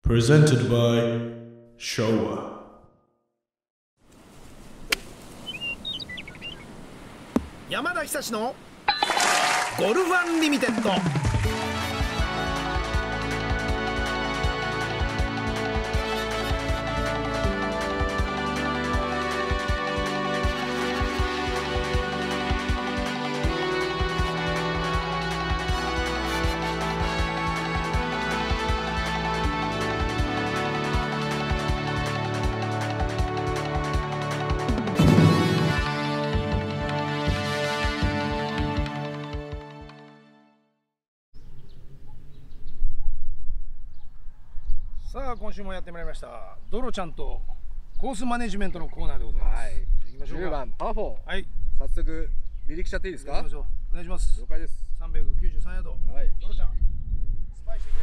Presented by Showa。 山田久志のゴルファンリミテッド。さあ今週もやってまいりましたドロちゃんとコースマネジメントのコーナーでございます。 はい。 行きましょうか。 10番パー4。 はい。 早速離陸しちゃっていいですか？ 行きましょう。お願いします。 了解です。 393ヤード。 はい。 ドロちゃん、スパイしてくれ。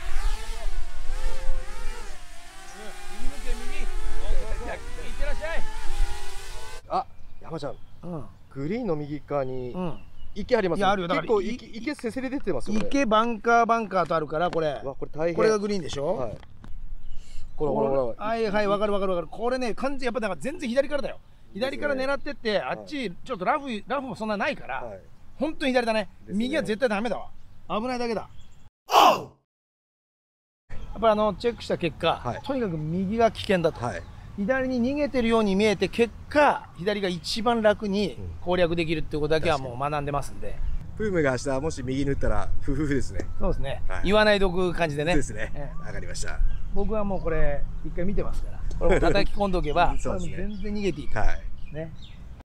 右向け右。行ってらっしゃい。 あ、山ちゃん、 うん。 グリーンの右側にうん。 池あります。 いやあるよ。だから結構池せせり出てますよ。 池バンカーとあるからこれ。 わ、これ大変。 これがグリーンでしょ。 はい。ほら。 はいはい、わかる。これね、完全やっぱだから全然左からだよ。左から狙ってって、あっちちょっとラフもそんなないから、本当に左だね。右は絶対ダメだわ。危ないだけだ。やっぱりチェックした結果、とにかく右が危険だと。左に逃げてるように見えて、結果左が一番楽に攻略できるっていうことだけはもう学んでますんで。 フームが明日もし右に打ったらフフフですね。 そうですね。言わないでおく感じでね。 ですね。わかりました。 僕はもうこれ一回見てますから、これも叩き込んでおけば全然逃げていいからね。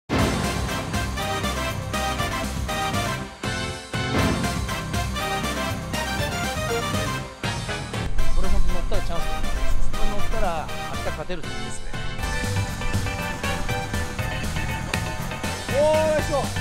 これ本当乗ったらチャンス。これ乗ったら明日勝てるんですね。おー、ナイスショット。